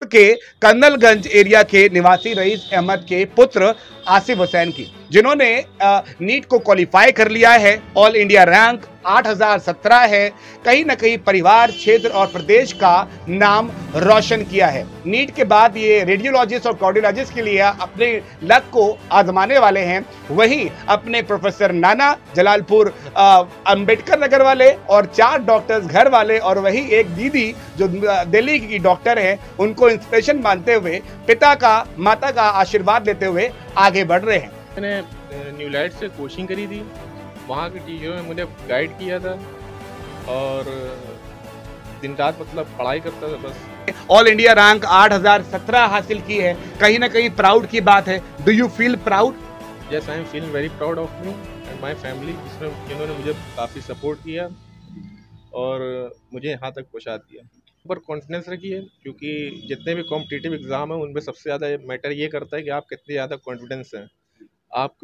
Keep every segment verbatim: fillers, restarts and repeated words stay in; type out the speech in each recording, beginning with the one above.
के कर्नलगंज एरिया के निवासी रईस अहमद के पुत्र आसिफ हुसैन की, जिन्होंने नीट को क्वालिफाई कर लिया है। ऑल इंडिया रैंक आठ हज़ार सत्रह है। कहीं ना कहीं परिवार, क्षेत्र और प्रदेश का नाम रोशन किया है। नीट के बाद ये रेडियोलॉजिस्ट और कार्डियोलॉजिस्ट के लिए अपने लक को आजमाने वाले हैं। वहीं अपने प्रोफेसर नाना जलालपुर अंबेडकर नगर वाले और चार डॉक्टर्स घर वाले और वही एक दीदी जो दिल्ली की डॉक्टर हैं, उनको इंस्पिरेशन मानते हुए पिता का, माता का आशीर्वाद लेते हुए आगे बढ़ रहे हैं। मैंने न्यू लाइट से कोचिंग करी थी, वहाँ के टीचरों ने मुझे गाइड किया था और दिन रात मतलब पढ़ाई करता था बस। ऑल इंडिया रैंक आठ हज़ार सत्रह हासिल की है, कहीं ना कहीं प्राउड की बात है। Do you feel proud? Yes, I am feeling very proud of me and my family, जिन्होंने मुझे काफ़ी सपोर्ट किया और मुझे यहाँ तक पहुँचा दिया। पर कॉन्फिडेंस रखिए, क्योंकि जितने भी कॉम्पिटिटिव एग्ज़ाम हैं उनमें सबसे ज़्यादा मैटर ये करता है कि आप कितने ज़्यादा कॉन्फिडेंस हैं। आप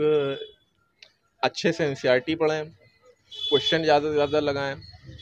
अच्छे से एनसीईआरटी पढ़ें, क्वेश्चन ज़्यादा से ज़्यादा लगाएं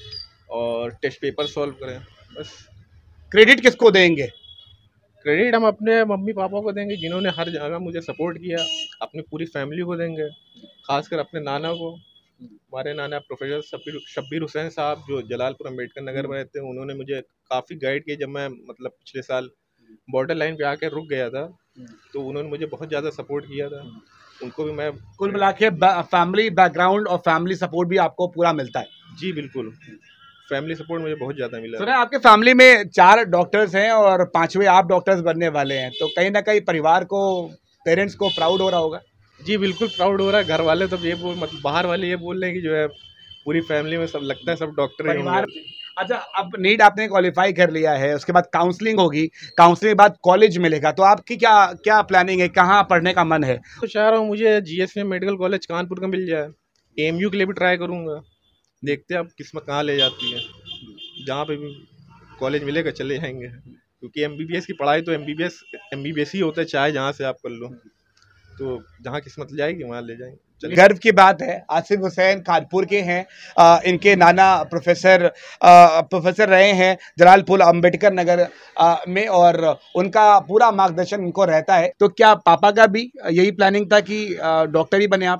और टेस्ट पेपर सॉल्व करें। बस। क्रेडिट किसको देंगे? क्रेडिट हम अपने मम्मी पापा को देंगे, जिन्होंने हर जगह मुझे सपोर्ट किया। अपनी पूरी फैमिली को देंगे, खासकर अपने नाना को। हमारे नाना प्रोफेसर शब्बीर शब्बीर हुसैन साहब, जो जलालपुर अंबेडकर नगर में रहते हैं, उन्होंने मुझे काफ़ी गाइड किया। जब मैं मतलब पिछले साल बॉर्डर लाइन पे आके रुक गया था, तो उन्होंने मुझे बहुत ज़्यादा सपोर्ट किया था। उनको भी मैं कुल मिला के फैमिली बैकग्राउंड और फैमिली सपोर्ट भी आपको पूरा मिलता है? जी बिल्कुल, फैमिली सपोर्ट मुझे बहुत ज़्यादा मिला। सुना आपके फैमिली में चार डॉक्टर्स हैं और पांचवें आप डॉक्टर्स बनने वाले हैं, तो कहीं ना कहीं परिवार को, पेरेंट्स को प्राउड हो रहा होगा? जी बिल्कुल प्राउड हो रहा है। घर वाले तो ये बोल मतलब बाहर वाले ये बोल रहे हैं कि जो है पूरी फैमिली में सब लगता है सब डॉक्टर ही होंगे। अच्छा, अब नीट आपने क्वालिफाई कर लिया है, उसके बाद काउंसलिंग होगी, काउंसलिंग के बाद कॉलेज मिलेगा, तो आपकी क्या क्या प्लानिंग है, कहाँ पढ़ने का मन है? तो चाह रहा हूँ मुझे जीएसवी मेडिकल कॉलेज कानपुर का मिल जाए। एएमयू के लिए भी ट्राई करूँगा, देखते हैं अब किस्मत कहाँ ले जाती है। जहाँ पे भी कॉलेज मिलेगा चले जाएंगे, क्योंकि एमबीबीएस की पढ़ाई तो एमबीबीएस एमबीबीएस ही होता है, चाहे जहाँ से आप कर लो। तो जहाँ किस्मत ले जाएगी वहाँ ले जाएंगे। गर्व की बात है। आसिफ हुसैन कानपुर के हैं। आ, इनके नाना प्रोफेसर आ, प्रोफेसर रहे हैं जलालपुर अंबेडकर नगर आ, में, और उनका पूरा मार्गदर्शन इनको रहता है। तो क्या पापा का भी यही प्लानिंग था कि डॉक्टर ही बने आप?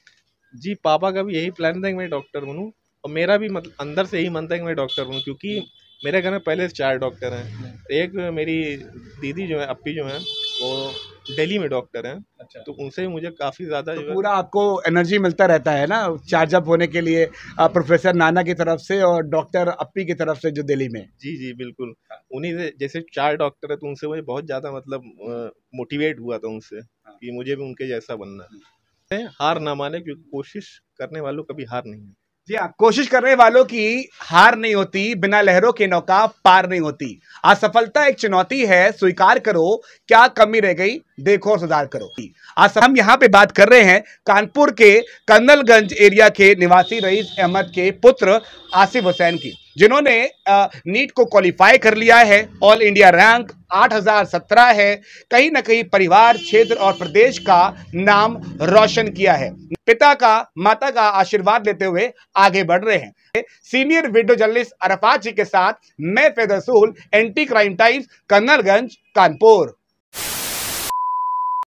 जी, पापा का भी यही प्लान था कि मैं डॉक्टर बनूँ, और मेरा भी मतलब अंदर से यही मन था कि मैं डॉक्टर बनूँ, क्योंकि मेरे घर में पहले से चार डॉक्टर हैं। एक मेरी दीदी जो है, अप्पी जो है, वो दिल्ली में डॉक्टर हैं। अच्छा। तो उनसे मुझे काफ़ी ज़्यादा तो पूरा आपको एनर्जी मिलता रहता है ना चार्जअप होने के लिए, प्रोफेसर नाना की तरफ से और डॉक्टर अप्पी की तरफ से जो दिल्ली में। जी जी बिल्कुल, उन्हीं से, जैसे चार डॉक्टर है तो उनसे मुझे बहुत ज़्यादा मतलब मोटिवेट हुआ था उनसे कि मुझे भी उनके जैसा बनना है। हार ना माने, क्योंकि कोशिश करने वालों कभी हार नहीं है। जी हाँ, कोशिश करने वालों की हार नहीं होती, बिना लहरों के नौका पार नहीं होती। असफलता एक चुनौती है, स्वीकार करो, क्या कमी रह गई देखो, सुधार करो। आज हम यहाँ पे बात कर रहे हैं कानपुर के कर्नलगंज एरिया के निवासी रईस अहमद के पुत्र आसिफ हुसैन की, जिन्होंने नीट को क्वालिफाई कर लिया है। ऑल इंडिया रैंक आठ हज़ार सत्रह है। कहीं ना कहीं परिवार, क्षेत्र और प्रदेश का नाम रोशन किया है। पिता का, माता का आशीर्वाद लेते हुए आगे बढ़ रहे हैं। Senior video journalist Arfat ji के साथ मैं Faiz Rasool, anti crime times, Colonelganj, Kanpur.